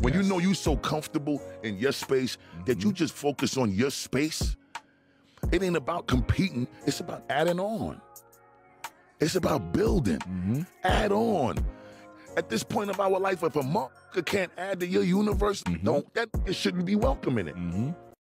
When you know you so comfortable in your space that you just focus on your space, it ain't about competing, it's about adding on. It's about building. Add on. At this point of our life, if a motherfucker can't add to your universe, it shouldn't be welcoming it.